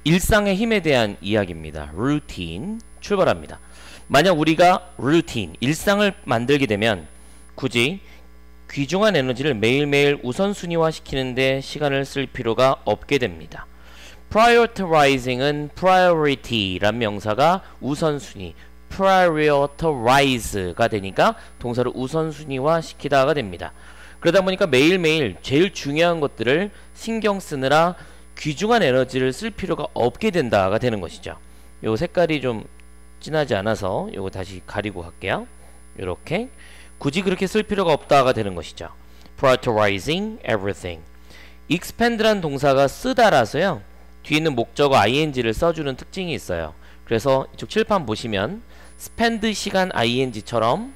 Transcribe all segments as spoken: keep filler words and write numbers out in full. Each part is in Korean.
일상의 힘에 대한 이야기입니다. routine 출발합니다. 만약 우리가 routine 일상을 만들게 되면 굳이 귀중한 에너지를 매일매일 우선순위화 시키는데 시간을 쓸 필요가 없게 됩니다. prioritizing은 priority란 명사가 우선순위 prioritize가 되니까 동사를 우선순위화 시키다가 됩니다. 그러다 보니까 매일매일 제일 중요한 것들을 신경 쓰느라 귀중한 에너지를 쓸 필요가 없게 된다가 되는 것이죠. 요 색깔이 좀 진하지 않아서 요거 다시 가리고 갈게요. 요렇게 굳이 그렇게 쓸 필요가 없다가 되는 것이죠. prioritizing everything. expand란 동사가 쓰다라서요. 뒤에 있는 목적어 ing를 써주는 특징이 있어요. 그래서 이쪽 칠판 보시면 spend 시간 ing처럼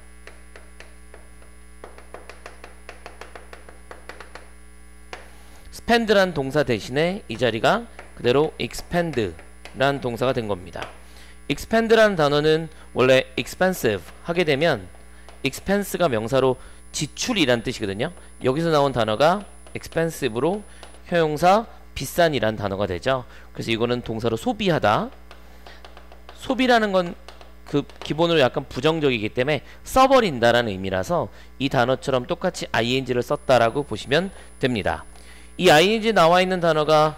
spend란 동사 대신에 이 자리가 그대로 expand란 동사가 된 겁니다. expand라는 단어는 원래 expensive 하게 되면 expense가 명사로 지출이란 뜻이거든요. 여기서 나온 단어가 expensive로 형용사 비싼이란 단어가 되죠. 그래서 이거는 동사로 소비하다. 소비라는 건 그 기본으로 약간 부정적이기 때문에 써버린다라는 의미라서 이 단어처럼 똑같이 ing를 썼다라고 보시면 됩니다. 이 ing 나와 있는 단어가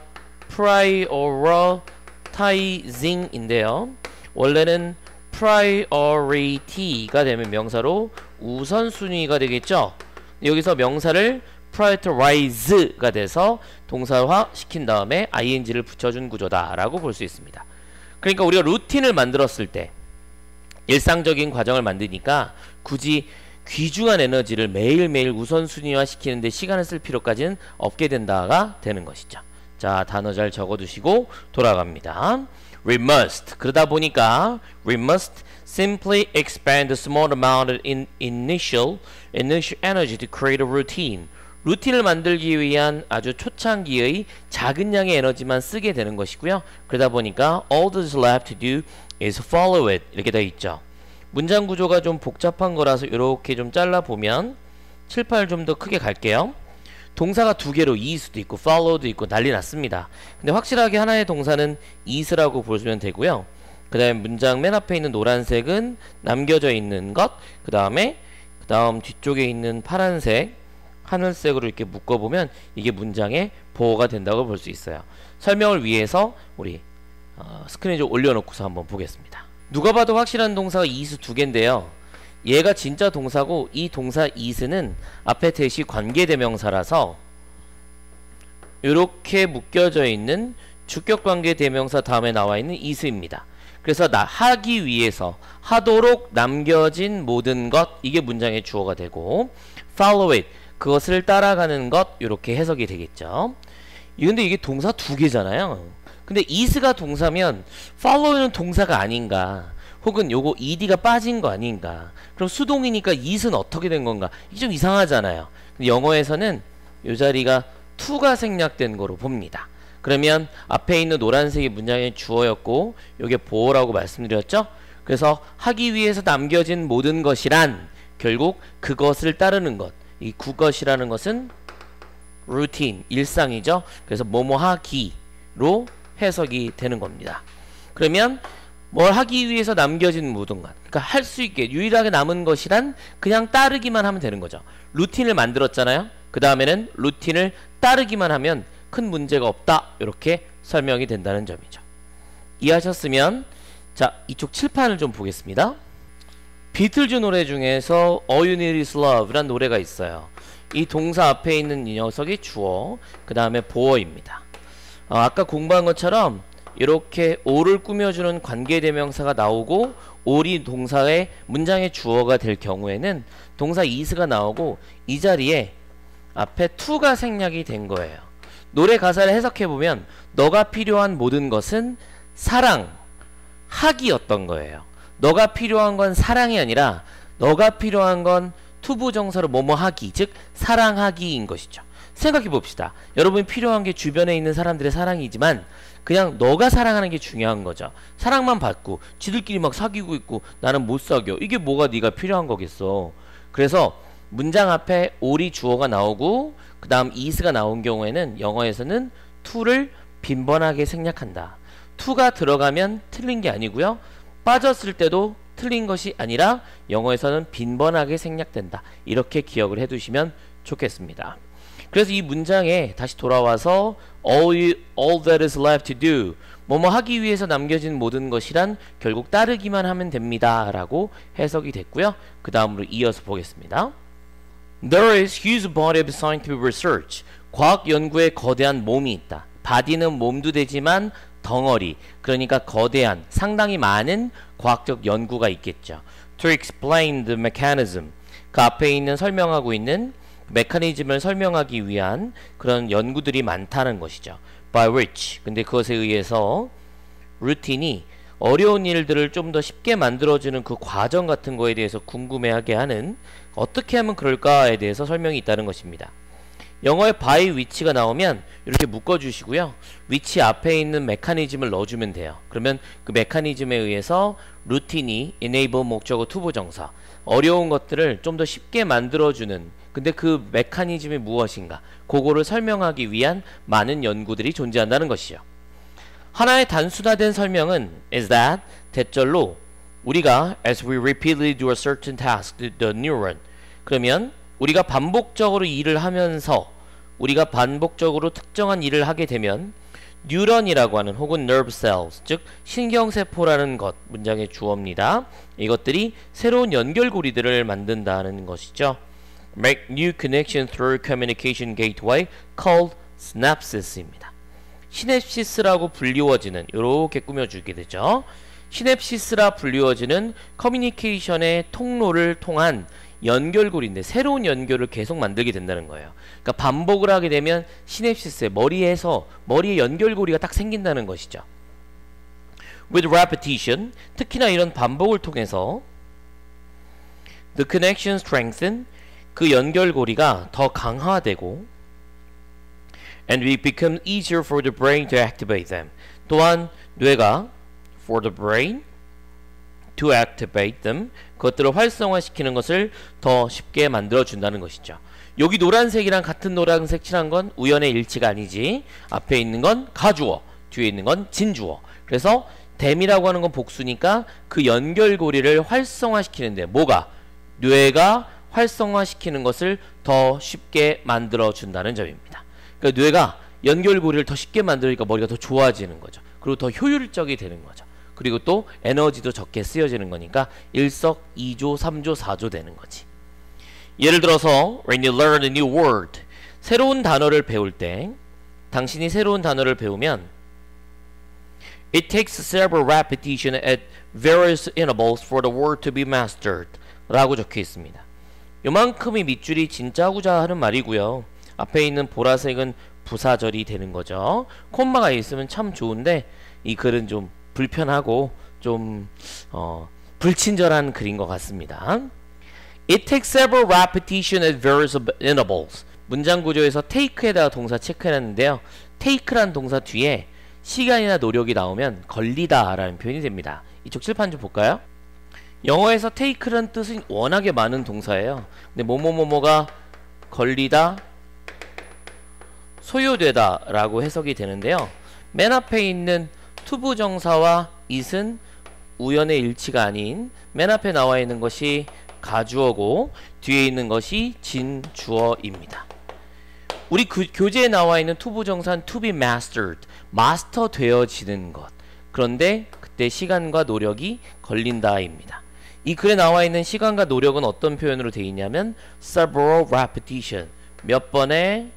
prioritizing인데요. 원래는 priority가 되면 명사로 우선순위가 되겠죠. 여기서 명사를 prioritize가 돼서 동사화 시킨 다음에 ing를 붙여준 구조다라고 볼 수 있습니다. 그러니까 우리가 루틴을 만들었을 때 일상적인 과정을 만드니까 굳이 귀중한 에너지를 매일매일 우선순위화 시키는데 시간을 쓸 필요까지는 없게 된다가 되는 것이죠. 자, 단어 잘 적어두시고 돌아갑니다. We must. 그러다 보니까 we must simply expend a small amount in initial, initial energy to create a routine. 루틴을 만들기 위한 아주 초창기의 작은 양의 에너지만 쓰게 되는 것이고요. 그러다 보니까 all that's left to do is follow it. 이렇게 되어 있죠. 문장 구조가 좀 복잡한 거라서 이렇게 좀 잘라보면 칠판을 좀 더 크게 갈게요. 동사가 두 개로 eat도 있고 follow도 있고 난리 났습니다. 근데 확실하게 하나의 동사는 eat라고 보시면 되고요. 그 다음에 문장 맨 앞에 있는 노란색은 남겨져 있는 것, 그 다음에 그 다음 뒤쪽에 있는 파란색 하늘색으로 이렇게 묶어보면 이게 문장의 보호가 된다고 볼 수 있어요. 설명을 위해서 우리 어, 스크린 좀 올려놓고서 한번 보겠습니다. 누가 봐도 확실한 동사가 eat 두 개인데요. 얘가 진짜 동사고 이 동사 eat는 앞에 대시 관계대명사라서 이렇게 묶여져 있는 주격관계대명사 다음에 나와 있는 eat입니다. 그래서 나 하기 위해서 하도록 남겨진 모든 것 이게 문장의 주어가 되고 follow it 그것을 따라가는 것 이렇게 해석이 되겠죠. 근데 이게 동사 두 개잖아요. 근데 eat가 동사면 follow는 동사가 아닌가 혹은 요거 ed가 빠진 거 아닌가 그럼 수동이니까 eat은 어떻게 된 건가 이게 좀 이상하잖아요. 근데 영어에서는 요 자리가 to가 생략된 거로 봅니다. 그러면 앞에 있는 노란색이 문장의 주어였고 요게 보어라고 말씀드렸죠. 그래서 하기 위해서 남겨진 모든 것이란 결국 그것을 따르는 것 이 그것이라는 것은 루틴, 일상이죠. 그래서 뭐뭐 하기로 해석이 되는 겁니다. 그러면 뭘 하기 위해서 남겨진 모든 것 그러니까 할 수 있게 유일하게 남은 것이란 그냥 따르기만 하면 되는 거죠. 루틴을 만들었잖아요. 그 다음에는 루틴을 따르기만 하면 큰 문제가 없다 이렇게 설명이 된다는 점이죠. 이해하셨으면 자 이쪽 칠판을 좀 보겠습니다. 비틀즈 노래 중에서 All You Need Is Love 라는 노래가 있어요. 이 동사 앞에 있는 이 녀석이 주어 그 다음에 보어입니다. 어, 아까 공부한 것처럼 이렇게 all을 꾸며주는 관계대명사가 나오고 all이 동사의 문장의 주어가 될 경우에는 동사 is가 나오고 이 자리에 앞에 to가 생략이 된 거예요. 노래 가사를 해석해보면 너가 필요한 모든 것은 사랑하기였던 거예요. 너가 필요한 건 사랑이 아니라 너가 필요한 건 투부정사로 뭐뭐 하기 즉 사랑하기인 것이죠. 생각해 봅시다. 여러분이 필요한 게 주변에 있는 사람들의 사랑이지만 그냥 너가 사랑하는 게 중요한 거죠. 사랑만 받고 지들끼리 막 사귀고 있고 나는 못 사겨. 이게 뭐가 네가 필요한 거겠어. 그래서 문장 앞에 all이 주어가 나오고 그 다음 is가 나온 경우에는 영어에서는 to를 빈번하게 생략한다. to가 들어가면 틀린 게 아니고요. 빠졌을 때도 틀린 것이 아니라 영어에서는 빈번하게 생략된다. 이렇게 기억을 해두시면 좋겠습니다. 그래서 이 문장에 다시 돌아와서 all, you, all that is left to do, 뭐뭐 하기 위해서 남겨진 모든 것이란 결국 따르기만 하면 됩니다 라고 해석이 됐고요. 그 다음으로 이어서 보겠습니다. There is huge body of scientific research. 과학 연구에 거대한 몸이 있다. body는 몸도 되지만 덩어리, 그러니까 거대한, 상당히 많은 과학적 연구가 있겠죠. To explain the mechanism, 그 앞에 있는 설명하고 있는 메커니즘을 설명하기 위한 그런 연구들이 많다는 것이죠. By which, 근데 그것에 의해서 루틴이 어려운 일들을 좀 더 쉽게 만들어주는 그 과정 같은 거에 대해서 궁금해하게 하는, 어떻게 하면 그럴까에 대해서 설명이 있다는 것입니다. 영어에 by which가 나오면 이렇게 묶어주시고요. which 앞에 있는 메커니즘을 넣어주면 돼요. 그러면 그 메커니즘에 의해서 루틴이 enable 목적어 투부정사, 어려운 것들을 좀 더 쉽게 만들어주는, 근데 그 메커니즘이 무엇인가, 그거를 설명하기 위한 많은 연구들이 존재한다는 것이죠. 하나의 단순화된 설명은 is that, 대절로 우리가 as we repeatedly do a certain task, the neuron, 그러면 우리가 반복적으로 일을 하면서 우리가 반복적으로 특정한 일을 하게 되면 뉴런이라고 하는, 혹은 nerve cells, 즉 신경세포라는 것, 문장의 주어입니다. 이것들이 새로운 연결고리들을 만든다는 것이죠. Make new connection through communication gateway called synapses입니다. 시냅시스라고 불리워지는, 이렇게 꾸며주게 되죠. 시냅시스라 불리워지는 커뮤니케이션의 통로를 통한 연결고리인데 새로운 연결을 계속 만들게 된다는 거예요. 그러니까 반복을 하게 되면 시냅시스에, 머리에서 머리의 연결고리가 딱 생긴다는 것이죠. With repetition, 특히나 이런 반복을 통해서 the connection strengthen, 그 연결고리가 더 강화되고 and it becomes easier for the brain to activate them. 또한 뇌가 for the brain to activate them, 그것들을 활성화시키는 것을 더 쉽게 만들어준다는 것이죠. 여기 노란색이랑 같은 노란색 칠한 건 우연의 일치가 아니지. 앞에 있는 건 가주어, 뒤에 있는 건 진주어. 그래서 them이라고 하는 건 복수니까 그 연결고리를 활성화시키는데, 뭐가? 뇌가 활성화시키는 것을 더 쉽게 만들어준다는 점입니다. 그러니까 뇌가 연결고리를 더 쉽게 만들니까 머리가 더 좋아지는 거죠. 그리고 더 효율적이 되는 거죠. 그리고 또 에너지도 적게 쓰여지는 거니까 일석이조, 삼조, 사조 되는 거지. 예를 들어서 when you learn a new word, 새로운 단어를 배울 때, 당신이 새로운 단어를 배우면 it takes several repetition at various intervals for the word to be mastered 라고 적혀 있습니다. 요만큼이 밑줄이 진짜구자 하는 말이고요. 앞에 있는 보라색은 부사절이 되는 거죠. 콤마가 있으면 참 좋은데 이 글은 좀 불편하고 좀 어, 불친절한 글인 것 같습니다. It takes several repetition at various intervals. 문장 구조에서 take에다가 동사 체크해놨는데요. take란 동사 뒤에 시간이나 노력이 나오면 걸리다 라는 표현이 됩니다. 이쪽 칠판 좀 볼까요? 영어에서 take란 뜻은 워낙에 많은 동사예요. 근데 뭐뭐뭐뭐가 걸리다, 소요되다 라고 해석이 되는데요. 맨 앞에 있는 투부정사와 it은 우연의 일치가 아닌, 맨 앞에 나와 있는 것이 가주어고 뒤에 있는 것이 진주어입니다. 우리 그 교재에 나와 있는 투부정사는 to be mastered, 마스터 되어지는 것. 그런데 그때 시간과 노력이 걸린다입니다. 이 글에 나와 있는 시간과 노력은 어떤 표현으로 되어 있냐면 several repetition, 몇 번의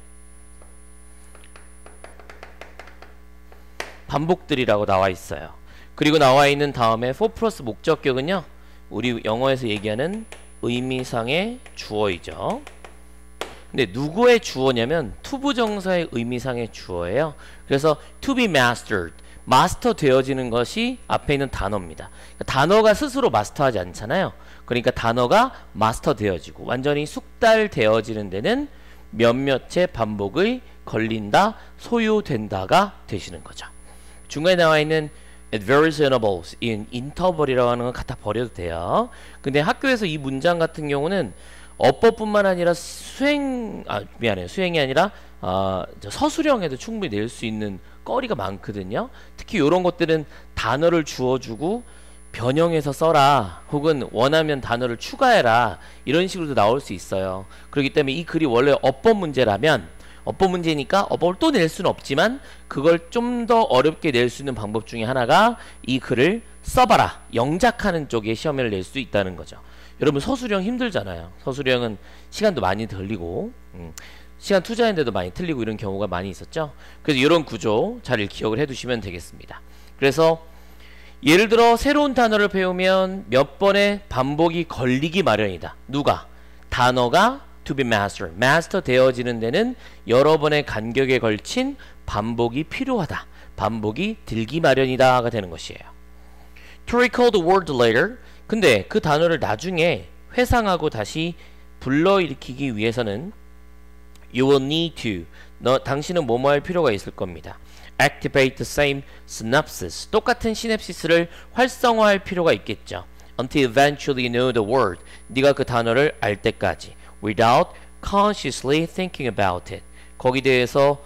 반복들이라고 나와 있어요. 그리고 나와 있는 다음에 for 플러스 목적격은요, 우리 영어에서 얘기하는 의미상의 주어이죠. 근데 누구의 주어냐면 투부정사의 의미상의 주어예요. 그래서 to be mastered, 마스터 되어지는 것이 앞에 있는 단어입니다. 그러니까 단어가 스스로 마스터하지 않잖아요. 그러니까 단어가 마스터 되어지고 완전히 숙달되어지는 데는 몇몇의 반복의 걸린다, 소요된다가 되시는 거죠. 중간에 나와 있는 at various intervals, in interval이라고 하는 건 갖다 버려도 돼요. 근데 학교에서 이 문장 같은 경우는 어법뿐만 아니라 수행, 아 미안해요, 수행이 아니라 어, 서술형에도 충분히 낼 수 있는 거리가 많거든요. 특히 이런 것들은 단어를 주어주고 변형해서 써라, 혹은 원하면 단어를 추가해라, 이런 식으로도 나올 수 있어요. 그렇기 때문에 이 글이 원래 어법 문제라면 어법 문제니까 어법을 또 낼 수는 없지만 그걸 좀 더 어렵게 낼 수 있는 방법 중에 하나가 이 글을 써봐라, 영작하는 쪽에 시험을 낼 수 있다는 거죠. 여러분 서술형 힘들잖아요. 서술형은 시간도 많이 들리고 음, 시간 투자했는데도 많이 틀리고 이런 경우가 많이 있었죠. 그래서 이런 구조 잘 기억을 해 두시면 되겠습니다. 그래서 예를 들어 새로운 단어를 배우면 몇 번의 반복이 걸리기 마련이다. 누가? 단어가 to be master, master 되어지는 데는 여러 번의 간격에 걸친 반복이 필요하다. 반복이 들기 마련이다가 되는 것이에요. To recall the word later, 근데 그 단어를 나중에 회상하고 다시 불러일으키기 위해서는 you will need to, 너, 당신은 뭐뭐 할 필요가 있을 겁니다. Activate the same synapses, 똑같은 시냅시스를 활성화할 필요가 있겠죠. Until eventually you know the word, 네가 그 단어를 알 때까지. Without consciously thinking about it, 거기에 대해서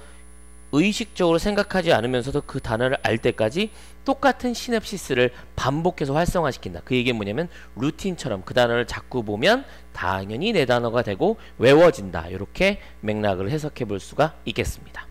의식적으로 생각하지 않으면서도 그 단어를 알 때까지 똑같은 시냅시스를 반복해서 활성화시킨다. 그 얘기는 뭐냐면 루틴처럼 그 단어를 자꾸 보면 당연히 내 단어가 되고 외워진다. 이렇게 맥락을 해석해 볼 수가 있겠습니다.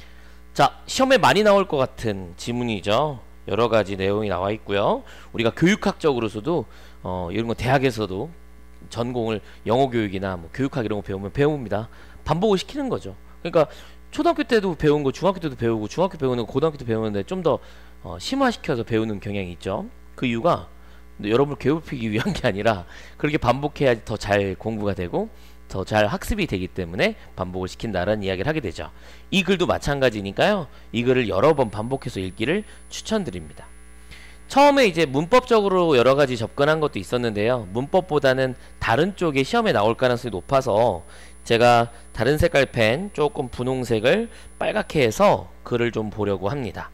자, 시험에 많이 나올 것 같은 지문이죠. 여러 가지 내용이 나와 있고요. 우리가 교육학적으로서도 어, 이런 거 대학에서도 전공을 영어 교육이나 뭐 교육학 이런 거 배우면 배웁니다. 반복을 시키는 거죠. 그러니까 초등학교 때도 배운 거 중학교 때도 배우고 중학교 배우는 거 고등학교 때 배우는데 좀 더 어, 심화시켜서 배우는 경향이 있죠. 그 이유가 여러분을 괴롭히기 위한 게 아니라 그렇게 반복해야지 더 잘 공부가 되고 더 잘 학습이 되기 때문에 반복을 시킨다라는 이야기를 하게 되죠. 이 글도 마찬가지니까요. 이 글을 여러 번 반복해서 읽기를 추천드립니다. 처음에 이제 문법적으로 여러 가지 접근한 것도 있었는데요. 문법보다는 다른 쪽에 시험에 나올 가능성이 높아서 제가 다른 색깔 펜 조금 분홍색을 빨갛게 해서 글을 좀 보려고 합니다.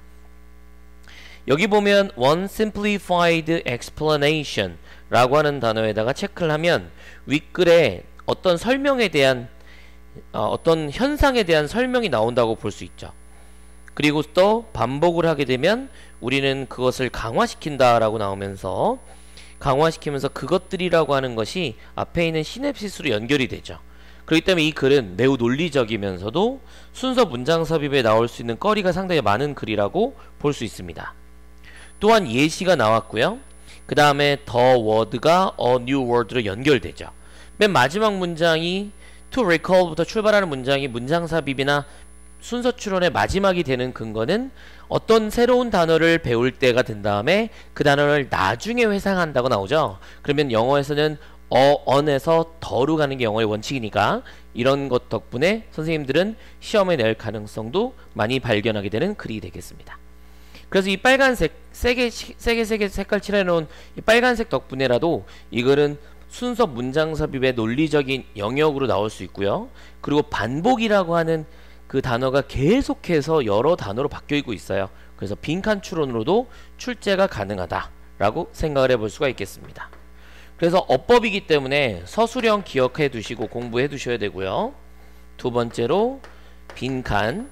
여기 보면 one simplified explanation 라고 하는 단어에다가 체크를 하면 윗글에 어떤 설명에 대한 어, 어떤 현상에 대한 설명이 나온다고 볼 수 있죠. 그리고 또 반복을 하게 되면 우리는 그것을 강화시킨다 라고 나오면서 강화시키면서 그것들이라고 하는 것이 앞에 있는 시냅시스로 연결이 되죠. 그렇기 때문에 이 글은 매우 논리적이면서도 순서 문장 삽입에 나올 수 있는 거리가 상당히 많은 글이라고 볼 수 있습니다. 또한 예시가 나왔고요. 그 다음에 the word가 a new word로 연결되죠. 맨 마지막 문장이 to recall부터 출발하는 문장이 문장 삽입이나 순서 추론의 마지막이 되는 근거는 어떤 새로운 단어를 배울 때가 된 다음에 그 단어를 나중에 회상한다고 나오죠. 그러면 영어에서는 어, on에서 더로 가는 게 영어의 원칙이니까 이런 것 덕분에 선생님들은 시험에 낼 가능성도 많이 발견하게 되는 글이 되겠습니다. 그래서 이 빨간색 세게 세게 세게 색깔 칠해놓은 이 빨간색 덕분에라도 이 글은 순서 문장 삽입의 논리적인 영역으로 나올 수 있고요. 그리고 반복이라고 하는 그 단어가 계속해서 여러 단어로 바뀌어 있고 있어요. 그래서 빈칸 추론으로도 출제가 가능하다라고 생각을 해볼 수가 있겠습니다. 그래서 어법이기 때문에 서술형 기억해 두시고 공부해 두셔야 되고요. 두 번째로 빈칸,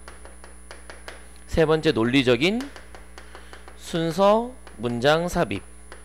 세 번째 논리적인 순서 문장 삽입.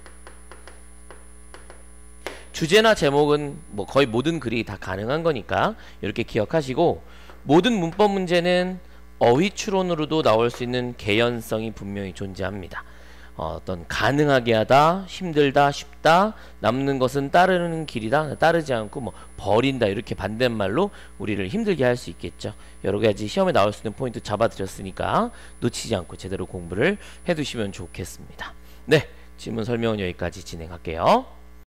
주제나 제목은 뭐 거의 모든 글이 다 가능한 거니까 이렇게 기억하시고, 모든 문법 문제는 어휘 추론으로도 나올 수 있는 개연성이 분명히 존재합니다. 어, 어떤 가능하게 하다, 힘들다, 쉽다, 남는 것은 따르는 길이다, 따르지 않고 뭐 버린다, 이렇게 반대말로 우리를 힘들게 할 수 있겠죠. 여러 가지 시험에 나올 수 있는 포인트 잡아드렸으니까 놓치지 않고 제대로 공부를 해두시면 좋겠습니다. 네, 질문 설명은 여기까지 진행할게요.